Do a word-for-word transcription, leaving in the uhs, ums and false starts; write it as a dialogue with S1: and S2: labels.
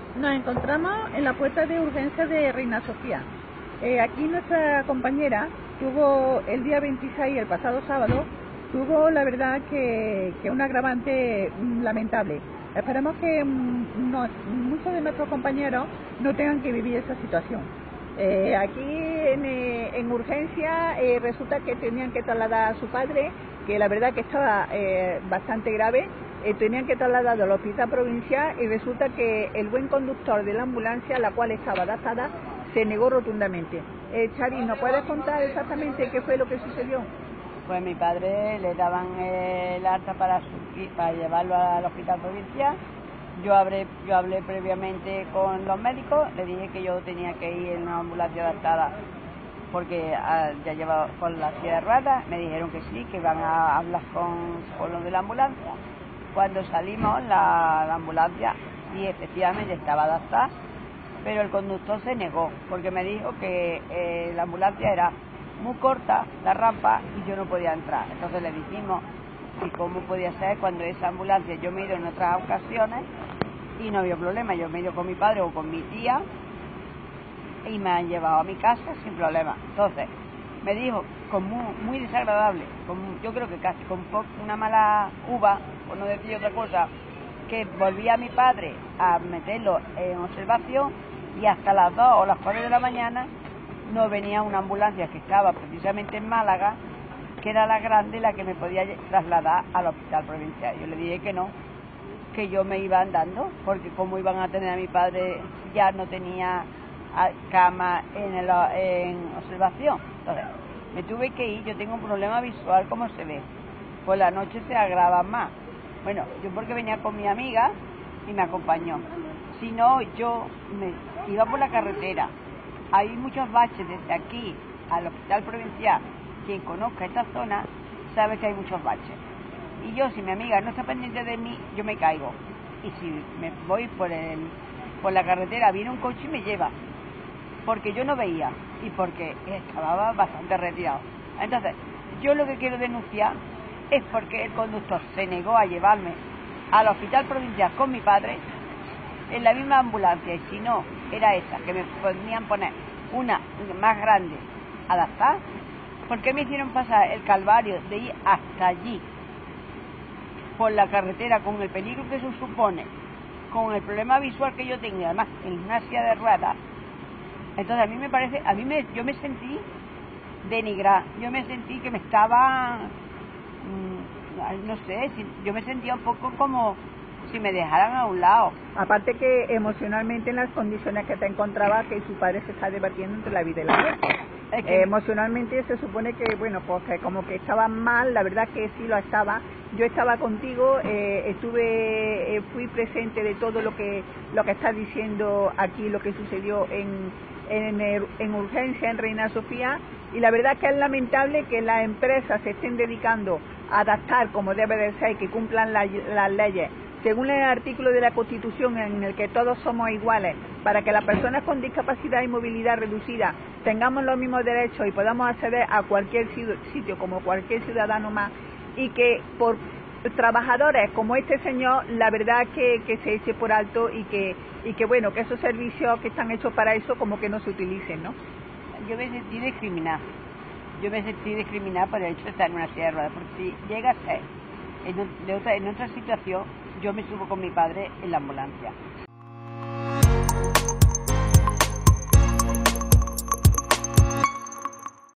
S1: Nos encontramos en la puerta de urgencia de Reina Sofía. Eh, aquí nuestra compañera tuvo el día veintiséis, el pasado sábado, tuvo la verdad que, que un agravante lamentable. Esperemos que no, muchos de nuestros compañeros no tengan que vivir esa situación. Eh, aquí en, eh, en urgencia eh, resulta que tenían que trasladar a su padre, que la verdad que estaba eh, bastante grave. Eh, tenían que trasladarlo al hospital provincial y resulta que el buen conductor de la ambulancia, la cual estaba adaptada, se negó rotundamente. Eh, Chari, ¿nos puedes contar exactamente qué fue lo que sucedió?
S2: Pues mi padre le daban el alta para, su, para llevarlo al hospital provincial. Yo hablé, yo hablé previamente con los médicos, le dije que yo tenía que ir en una ambulancia adaptada porque ah, ya llevaba con la silla de ruedas. Me dijeron que sí, que iban a hablar con, con los de la ambulancia. Cuando salimos, la, la ambulancia, sí, efectivamente estaba adaptada, pero el conductor se negó, porque me dijo que eh, la ambulancia era muy corta, la rampa, y yo no podía entrar. Entonces le dijimos que cómo podía ser cuando esa ambulancia, yo me he ido en otras ocasiones y no había problema, yo me he ido con mi padre o con mi tía y me han llevado a mi casa sin problema. Entonces me dijo, con muy, muy desagradable, con, yo creo que casi con una mala uva, por no decir otra cosa, que volvía a mi padre a meterlo en observación y hasta las dos o las cuatro de la mañana no venía una ambulancia que estaba precisamente en Málaga, que era la grande, la que me podía trasladar al hospital provincial. Yo le dije que no, que yo me iba andando, porque como iban a tener a mi padre, ya no tenía cama en, el, en observación. Entonces me tuve que ir. Yo tengo un problema visual, como se ve, por la noche se agrava más. Bueno, yo porque venía con mi amiga y me acompañó. Si no, yo me iba por la carretera. Hay muchos baches desde aquí al hospital provincial. Quien conozca esta zona sabe que hay muchos baches. Y yo, si mi amiga no está pendiente de mí, yo me caigo. Y si me voy por, el, por la carretera, viene un coche y me lleva. Porque yo no veía y porque estaba bastante retirado. Entonces, yo lo que quiero denunciar es porque el conductor se negó a llevarme al hospital provincial con mi padre en la misma ambulancia, y si no era esa, que me podían poner una más grande adaptada. ¿Por qué me hicieron pasar el calvario de ir hasta allí por la carretera con el peligro que eso supone, con el problema visual que yo tengo, además en una silla de ruedas? Entonces a mí me parece, a mí me, yo me sentí denigrada, yo me sentí que me estaba, mmm, no sé, si, yo me sentía un poco como si me dejaran a un lado.
S1: Aparte que emocionalmente en las condiciones que te encontraba, que su padre se está debatiendo entre la vida y la muerte. Es que... eh, emocionalmente se supone que, bueno, pues que como que estaba mal, la verdad que sí lo estaba. Yo estaba contigo, eh, estuve, eh, fui presente de todo lo que lo que estás diciendo aquí, lo que sucedió en, en, en urgencia en Reina Sofía, y la verdad que es lamentable que las empresas se estén dedicando a adaptar como debe de ser, que cumplan la, las leyes según el artículo de la Constitución en el que todos somos iguales, para que las personas con discapacidad y movilidad reducida tengamos los mismos derechos y podamos acceder a cualquier sitio como cualquier ciudadano más, y que por trabajadores como este señor, la verdad que, que se eche por alto y que, y que bueno, que esos servicios que están hechos para eso como que no se utilicen, ¿no?
S2: Yo me sentí discriminada, yo me sentí discriminada por el hecho de estar en una silla de ruedas, porque si llega a ser en, de otra, en otra situación, yo me subo con mi padre en la ambulancia.